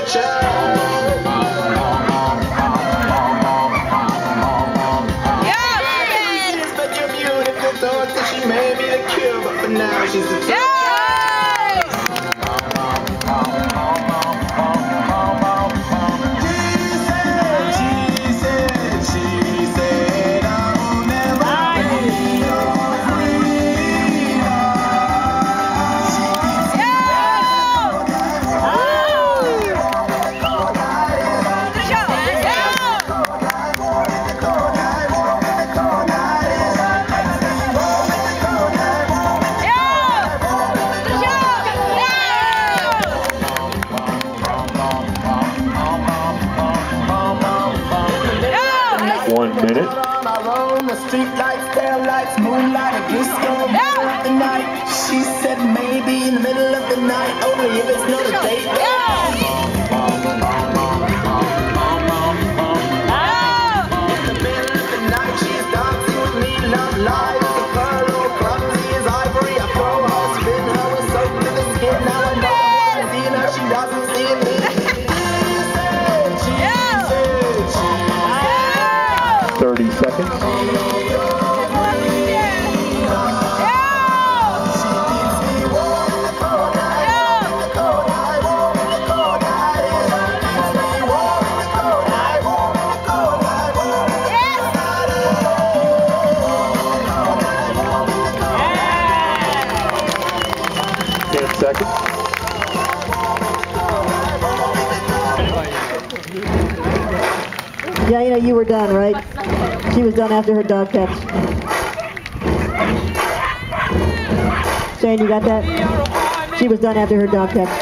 She made me the cure, but for now she's the top. Minute. The street lights, tail lights, moonlight, a disco the night. She said maybe in the middle of the night, only if it's not a date. In the middle of the night, she's dancing with me, love live as a pearl, clumsy as ivory. I throw her, spin her, we're soaked to the skin. Now I know I'm seeing her, she doesn't see me. 30 seconds. Seconds. Yeah, you know, you were done, right? She was done after her dog catch. Shane, you got that? She was done after her dog catch.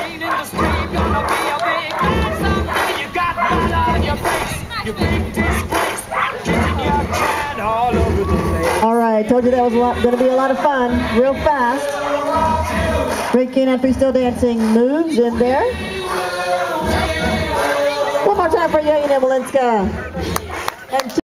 All right, told you that was going to be a lot of fun, real fast. Great Canine Freestyle Dancing moves in there. One more time for Yelena Malinska. And